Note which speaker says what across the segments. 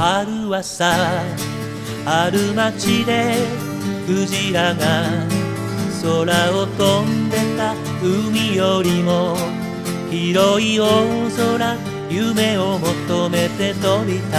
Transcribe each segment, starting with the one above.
Speaker 1: ある朝ある町でクジラが空を飛んでた。海よりも広い大空、夢を求めて飛び立った。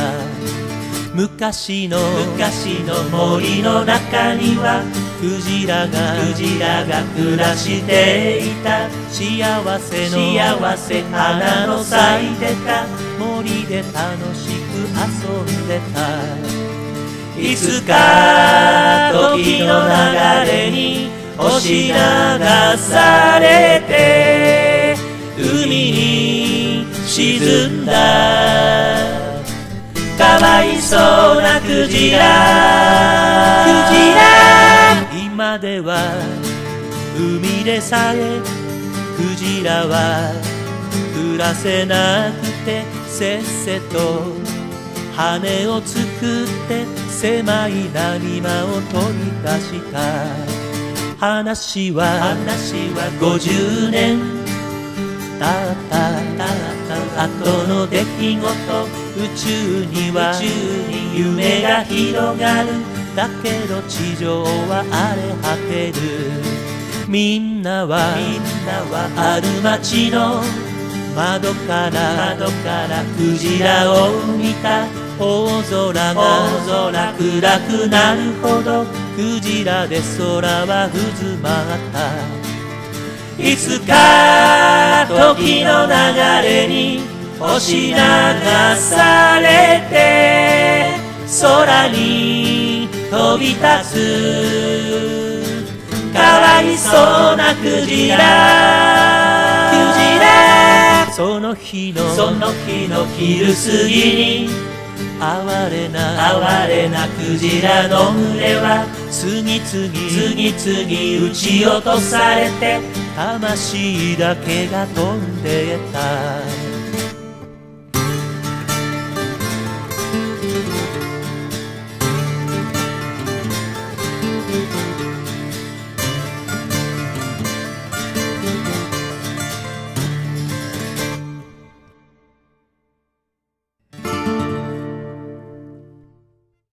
Speaker 1: 昔の森の中にはクジラが暮らしていた。幸せ花の咲いてた森で楽しく遊んでた。いつか時の流れに押し流されて海に沈んだ。かわいそうなクジラ。今では海でさえクジラは暮らせなくて、せっせと羽を作って狭い波間を飛び出した。話は50年経った後の出来事。宇宙には夢が広がる。だけど地上は荒れ果てる。みんなはある町の窓からクジラを見た。大空が暗くなるほどクジラで空は渦巻った。いつか時の流れに押し流されて空に飛び立つ。かわいそうなクジラ。その日の昼過ぎに哀れなクジラの群れは次々撃ち落とされて魂だけが飛んでた。